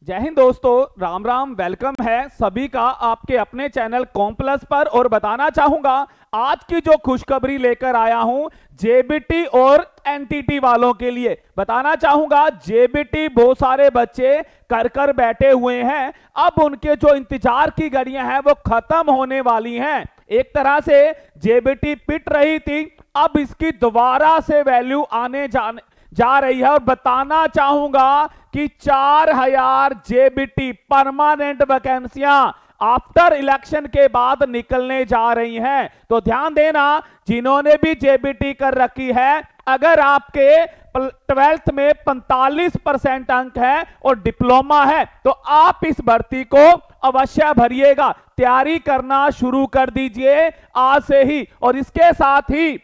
जय हिंद दोस्तों, राम राम। वेलकम है सभी का आपके अपने चैनल कॉम्प्लस पर। और बताना चाहूंगा आज की जो खुशखबरी लेकर आया हूं जेबीटी और एनटीटी वालों के लिए। बताना चाहूंगा जेबीटी बहुत सारे बच्चे कर बैठे हुए हैं, अब उनके जो इंतजार की घड़ियां हैं वो खत्म होने वाली हैं। एक तरह से जेबीटी पिट रही थी, अब इसकी दोबारा से वैल्यू आने जा रही है। और बताना चाहूंगा कि 4000 जेबीटी परमानेंट वैकेंसियां आफ्टर इलेक्शन के बाद निकलने जा रही हैं। तो ध्यान देना, जिन्होंने भी जेबीटी कर रखी है, अगर आपके 12th में 45% अंक है और डिप्लोमा है तो आप इस भर्ती को अवश्य भरिएगा। तैयारी करना शुरू कर दीजिए आज से ही। और इसके साथ ही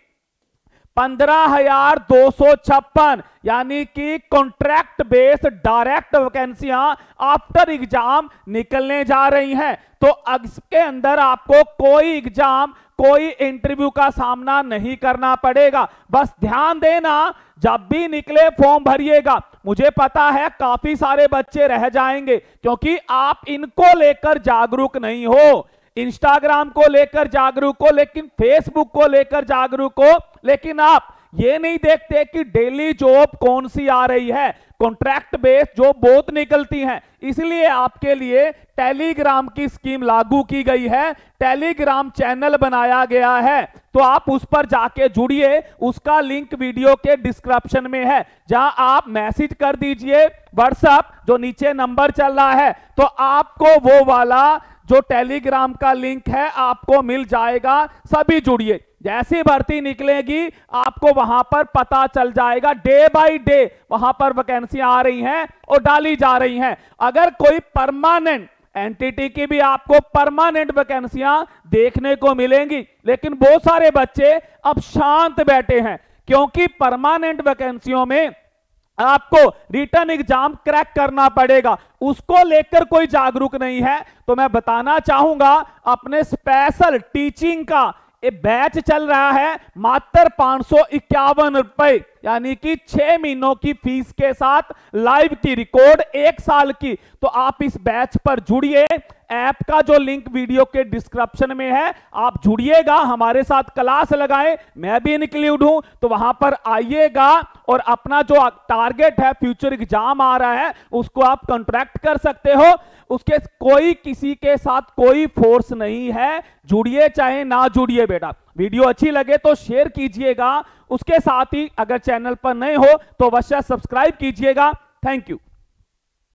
15,256 यानी कि कॉन्ट्रैक्ट बेस्ड डायरेक्ट वैकेंसियां आफ्टर एग्जाम निकलने जा रही हैं। तो इसके अंदर आपको कोई एग्जाम, कोई इंटरव्यू का सामना नहीं करना पड़ेगा। बस ध्यान देना, जब भी निकले फॉर्म भरिएगा। मुझे पता है काफी सारे बच्चे रह जाएंगे क्योंकि आप इनको लेकर जागरूक नहीं हो। इंस्टाग्राम को लेकर जागरूक हो, लेकिन फेसबुक को लेकर जागरूक हो, लेकिन आप ये नहीं देखते कि डेली जॉब कौन सी आ रही है। कॉन्ट्रैक्ट बेस्ड जॉब बहुत निकलती हैं, इसलिए आपके लिए टेलीग्राम की स्कीम लागू की गई है। टेलीग्राम चैनल बनाया गया है, तो आप उस पर जाके जुड़िए। उसका लिंक वीडियो के डिस्क्रिप्शन में है, जहां आप मैसेज कर दीजिए व्हाट्सएप, जो नीचे नंबर चल रहा है, तो आपको वो वाला जो टेलीग्राम का लिंक है आपको मिल जाएगा। सभी जुड़िए, जैसी भर्ती निकलेगी आपको वहां पर पता चल जाएगा। डे बाय डे वहां पर वैकेंसियां आ रही हैं और डाली जा रही हैं। अगर कोई परमानेंट एनटीटी की भी आपको परमानेंट वैकेंसियां देखने को मिलेंगी, लेकिन बहुत सारे बच्चे अब शांत बैठे हैं क्योंकि परमानेंट वैकेंसियों में आपको रिटर्न एग्जाम क्रैक करना पड़ेगा। उसको लेकर कोई जागरूक नहीं है। तो मैं बताना चाहूंगा अपने स्पेशल टीचिंग का बैच चल रहा है मात्र 551 रुपए, यानी कि 6 महीनों की फीस के साथ लाइव की रिकॉर्ड 1 साल की। तो आप इस बैच पर जुड़िए। ऐप का जो लिंक वीडियो के डिस्क्रिप्शन में है, आप जुड़िएगा, हमारे साथ क्लास लगाएं। मैं भी इंक्लूड हूं, तो वहां पर आइएगा और अपना जो टारगेट है, फ्यूचर एग्जाम आ रहा है, उसको आप कॉन्ट्रैक्ट कर सकते हो। उसके कोई किसी के साथ कोई फोर्स नहीं है। जुड़िए चाहे ना जुड़िए बेटा। वीडियो अच्छी लगे तो शेयर कीजिएगा। उसके साथ ही अगर चैनल पर नए हो तो अवश्य सब्सक्राइब कीजिएगा। Thank you.